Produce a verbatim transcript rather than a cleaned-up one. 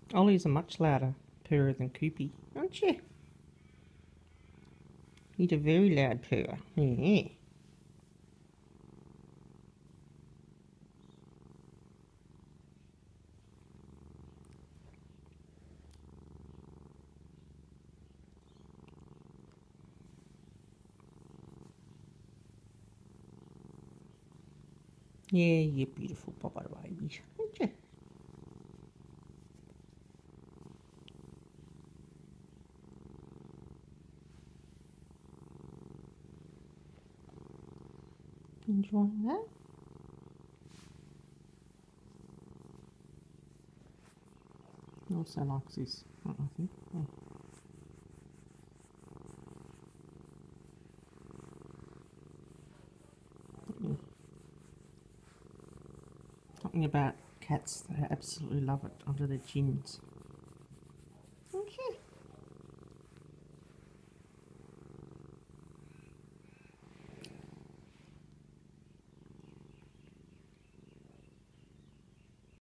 Ollie's a much louder purrer than Koopy, aren't you? He's a very loud purrer. Yeah. Yeah, you're beautiful Papa baby, aren't you? Enjoying that? He also likes his, I think. Oh. Something about cats, they absolutely love it under their chins. Okay.